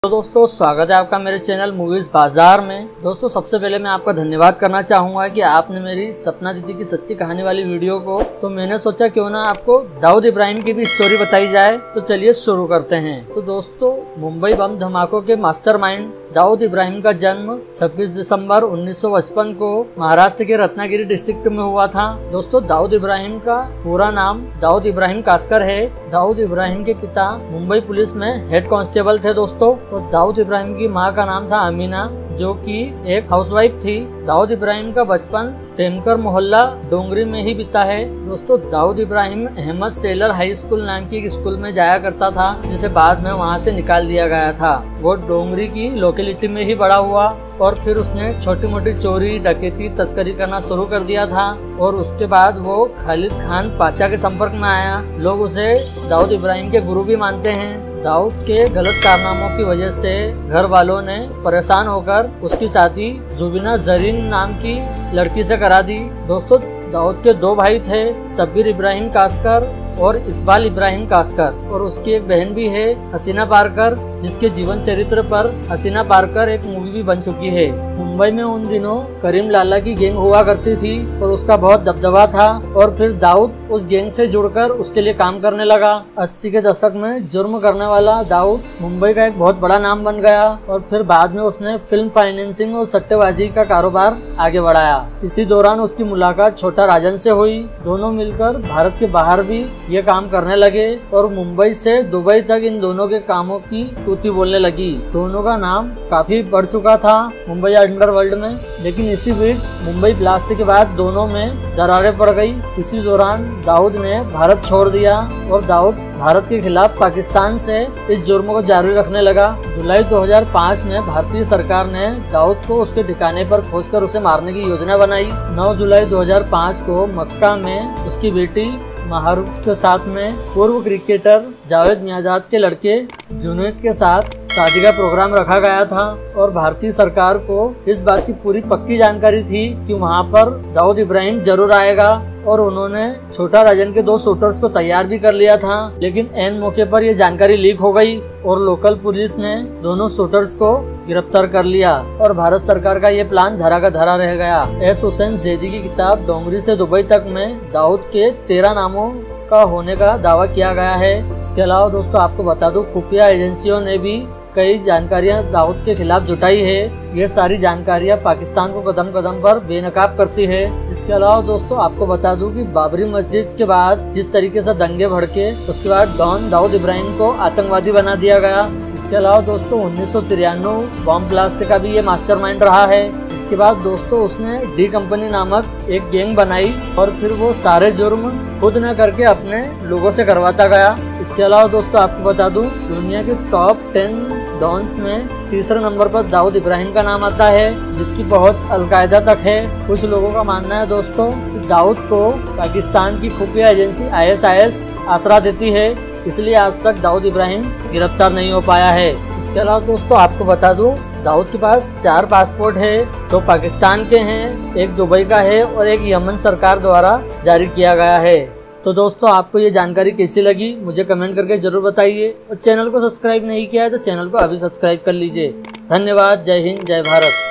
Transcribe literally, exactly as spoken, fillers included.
तो दोस्तों स्वागत है आपका मेरे चैनल मूवीज बाजार में। दोस्तों सबसे पहले मैं आपका धन्यवाद करना चाहूँगा कि आपने मेरी सपना दीदी की सच्ची कहानी वाली वीडियो को, तो मैंने सोचा क्यों ना आपको दाऊद इब्राहिम की भी स्टोरी बताई जाए। तो चलिए शुरू करते हैं। तो दोस्तों मुंबई बम धमाकों के मास्टरमाइंड दाऊद इब्राहिम का जन्म छब्बीस दिसंबर उन्नीस सौ पचपन को महाराष्ट्र के रत्नागिरी डिस्ट्रिक्ट में हुआ था। दोस्तों दाऊद इब्राहिम का पूरा नाम दाऊद इब्राहिम कास्कर है। दाऊद इब्राहिम के पिता मुंबई पुलिस में हेड कांस्टेबल थे दोस्तों। तो दाऊद इब्राहिम की मां का नाम था अमीना, जो कि एक हाउसवाइफ थी। दाऊद इब्राहिम का बचपन टेमकर मोहल्ला डोंगरी में ही बीता है। दोस्तों Dawood Ibrahim Ahmed Sailor high school नाम की एक स्कूल में जाया करता था, जिसे बाद में वहां से निकाल दिया गया था। वो डोंगरी की लोकेलिटी में ही बड़ा हुआ और फिर उसने छोटी मोटी चोरी डकैती तस्करी करना शुरू कर दिया था। और उसके बाद वो खालिद खान पाचा के संपर्क में आया। लोग उसे दाऊद इब्राहिम के गुरु भी मानते हैं। दाऊद के गलत कारनामों की वजह से घर वालों ने परेशान होकर उसकी शादी जुबिना जरीन नाम की लड़की से करा दी। दोस्तों दाऊद के दो भाई थे, शब्बीर इब्राहिम कास्कर और इकबाल इब्राहिम कास्कर, और उसकी एक बहन भी है हसीना पारकर, जिसके जीवन चरित्र पर हसीना पारकर एक मूवी भी बन चुकी है। मुंबई में उन दिनों करीम लाला की गैंग हुआ करती थी और उसका बहुत दबदबा था। और फिर दाऊद उस गैंग से जुड़कर उसके लिए काम करने लगा। अस्सी के दशक में जुर्म करने वाला दाऊद मुंबई का एक बहुत बड़ा नाम बन गया और फिर बाद में उसने फिल्म फाइनेंसिंग और सट्टेबाजी का कारोबार आगे बढ़ाया। इसी दौरान उसकी मुलाकात छोटा राजन से हुई। दोनों मिलकर भारत के बाहर भी ये काम करने लगे और मुंबई से दुबई तक इन दोनों के कामों की तूती बोलने लगी। दोनों का नाम काफी बढ़ चुका था मुंबई अंडरवर्ल्ड में। लेकिन इसी बीच मुंबई ब्लास्ट के बाद दोनों में दरारें पड़ गई। इसी दौरान दाऊद ने भारत छोड़ दिया और दाऊद भारत के खिलाफ पाकिस्तान से इस जुर्म को जारी रखने लगा। जुलाई दो हज़ार पाँच में भारतीय सरकार ने दाऊद को उसके ठिकाने पर खोजकर उसे मारने की योजना बनाई। नौ जुलाई दो हज़ार पाँच को मक्का में उसकी बेटी महारूफ के साथ में पूर्व क्रिकेटर जावेद मियाँजाद के लड़के जुनैद के साथ शादी का प्रोग्राम रखा गया था। और भारतीय सरकार को इस बात की पूरी पक्की जानकारी थी कि वहां पर दाऊद इब्राहिम जरूर आएगा और उन्होंने छोटा राजन के दो शूटर्स को तैयार भी कर लिया था। लेकिन एन मौके पर यह जानकारी लीक हो गई और लोकल पुलिस ने दोनों शूटर्स को गिरफ्तार कर लिया और भारत सरकार का ये प्लान धरा का धरा रह गया। एस हुसैन जैदी की किताब डोंगरी से दुबई तक में दाऊद के तेरह नामों का होने का दावा किया गया है। इसके अलावा दोस्तों आपको बता दूं, खुफिया एजेंसियों ने भी कई जानकारियां दाऊद के खिलाफ जुटाई है। ये सारी जानकारियां पाकिस्तान को कदम कदम पर बेनकाब करती है। इसके अलावा दोस्तों आपको बता दूं कि बाबरी मस्जिद के बाद जिस तरीके से दंगे भड़के, उसके बाद डॉन दाऊद इब्राहिम को आतंकवादी बना दिया गया। इसके अलावा दोस्तों उन्नीस सौ तिरानवे बॉम्ब ब्लास्ट का भी ये मास्टरमाइंड रहा है। इसके बाद दोस्तों उसने डी कंपनी नामक एक गैंग बनाई और फिर वो सारे जुर्म खुद न करके अपने लोगों से करवाता गया। इसके अलावा दोस्तों आपको बता दूं, दुनिया के टॉप टेन डॉन्स में तीसरे नंबर पर दाऊद इब्राहिम का नाम आता है, जिसकी पहुंच अलकायदा तक है। कुछ लोगों का मानना है दोस्तों कि दाऊद को पाकिस्तान की खुफिया agency I S I S आसरा देती है, इसलिए आज तक दाऊद इब्राहिम गिरफ्तार नहीं हो पाया है। इसके अलावा दोस्तों आपको बता दूं, दाऊद के पास चार पासपोर्ट है। दो पाकिस्तान के हैं, एक दुबई का है और एक यमन सरकार द्वारा जारी किया गया है। तो दोस्तों आपको ये जानकारी कैसी लगी मुझे कमेंट करके जरूर बताइए और चैनल को सब्सक्राइब नहीं किया है तो चैनल को अभी सब्सक्राइब कर लीजिए। धन्यवाद। जय हिंद, जय भारत।